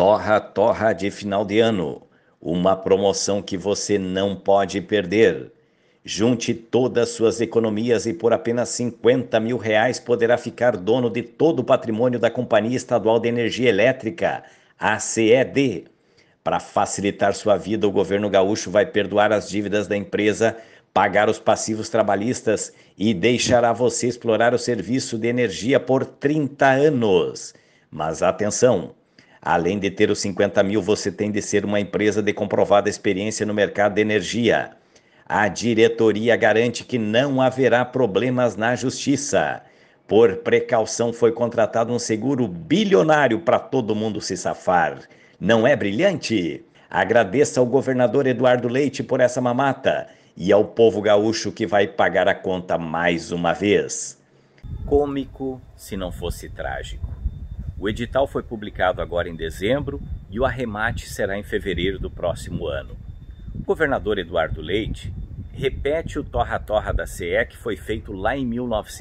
Torra de final de ano. Uma promoção que você não pode perder. Junte todas suas economias e por apenas R$ 50 mil poderá ficar dono de todo o patrimônio da Companhia Estadual de Energia Elétrica, ACED. Para facilitar sua vida, o governo gaúcho vai perdoar as dívidas da empresa, pagar os passivos trabalhistas e deixará você explorar o serviço de energia por 30 anos. Mas atenção! Além de ter os 50 mil, você tem de ser uma empresa de comprovada experiência no mercado de energia. A diretoria garante que não haverá problemas na justiça. Por precaução, foi contratado um seguro bilionário para todo mundo se safar. Não é brilhante? Agradeça ao governador Eduardo Leite por essa mamata e ao povo gaúcho que vai pagar a conta mais uma vez. Cômico se não fosse trágico. O edital foi publicado agora em dezembro e o arremate será em fevereiro do próximo ano. O governador Eduardo Leite repete o torra-torra da CE que foi feito lá em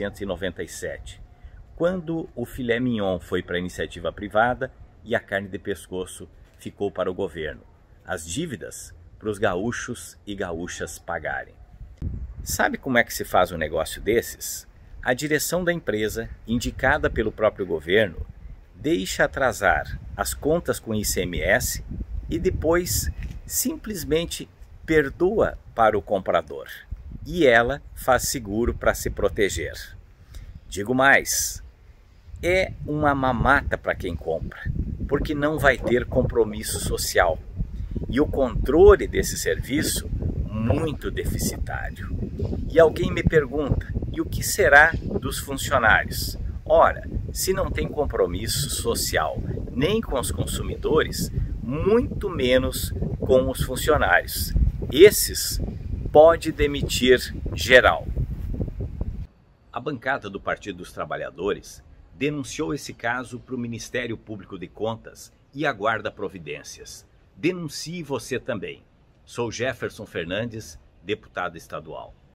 1997, quando o filé mignon foi para a iniciativa privada e a carne de pescoço ficou para o governo. As dívidas para os gaúchos e gaúchas pagarem. Sabe como é que se faz um negócio desses? A direção da empresa, indicada pelo próprio governo, deixa atrasar as contas com ICMS e depois simplesmente perdoa para o comprador. E ela faz seguro para se proteger. Digo mais, é uma mamata para quem compra, porque não vai ter compromisso social. E o controle desse serviço muito deficitário. E alguém me pergunta, e o que será dos funcionários? Ora, se não tem compromisso social nem com os consumidores, muito menos com os funcionários. Esses pode demitir geral. A bancada do Partido dos Trabalhadores denunciou esse caso para o Ministério Público de Contas e aguarda providências. Denuncie você também. Sou Jefferson Fernandes, deputado estadual.